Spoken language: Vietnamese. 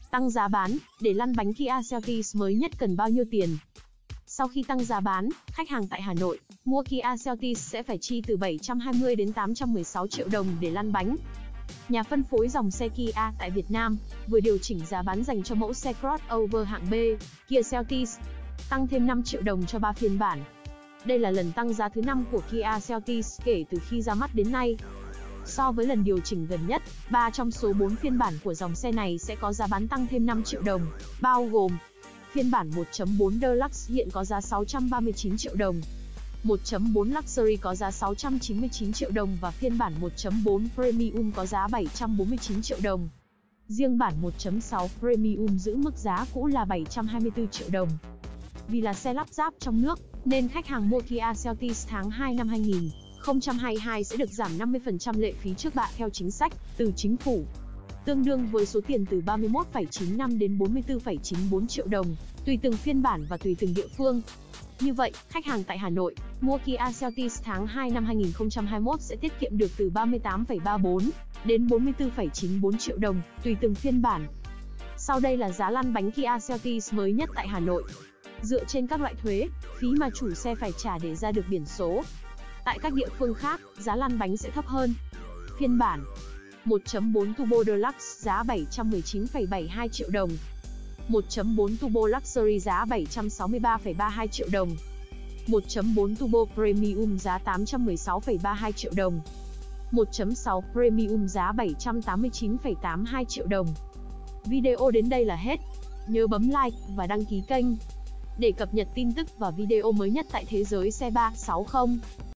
Tăng giá bán, để lăn bánh Kia Seltos mới nhất cần bao nhiêu tiền? Sau khi tăng giá bán, khách hàng tại Hà Nội mua Kia Seltos sẽ phải chi từ 720 đến 816 triệu đồng để lăn bánh. Nhà phân phối dòng xe Kia tại Việt Nam vừa điều chỉnh giá bán dành cho mẫu xe crossover hạng B, Kia Seltos, tăng thêm 5 triệu đồng cho 3 phiên bản. Đây là lần tăng giá thứ 5 của Kia Seltos kể từ khi ra mắt đến nay. So với lần điều chỉnh gần nhất, 3 trong số 4 phiên bản của dòng xe này sẽ có giá bán tăng thêm 5 triệu đồng, bao gồm phiên bản 1.4 Deluxe hiện có giá 639 triệu đồng, 1.4 Luxury có giá 699 triệu đồng và phiên bản 1.4 Premium có giá 749 triệu đồng. Riêng bản 1.6 Premium giữ mức giá cũ là 724 triệu đồng. Vì là xe lắp ráp trong nước, nên khách hàng mua Kia Seltos tháng 2 năm 2022 sẽ được giảm 50% lệ phí trước bạ theo chính sách từ chính phủ, tương đương với số tiền từ 31,95 đến 44,94 triệu đồng, tùy từng phiên bản và tùy từng địa phương. Như vậy, khách hàng tại Hà Nội mua Kia Seltos tháng 2 năm 2021 sẽ tiết kiệm được từ 38,34 đến 44,94 triệu đồng, tùy từng phiên bản. Sau đây là giá lăn bánh Kia Seltos mới nhất tại Hà Nội. Dựa trên các loại thuế, phí mà chủ xe phải trả để ra được biển số. Tại các địa phương khác, giá lăn bánh sẽ thấp hơn. Phiên bản 1.4 Turbo Deluxe giá 719,72 triệu đồng, 1.4 Turbo Luxury giá 763,32 triệu đồng, 1.4 Turbo Premium giá 816,32 triệu đồng, 1.6 Premium giá 789,82 triệu đồng. Video đến đây là hết. Nhớ bấm like và đăng ký kênh để cập nhật tin tức và video mới nhất tại Thế giới xe 360.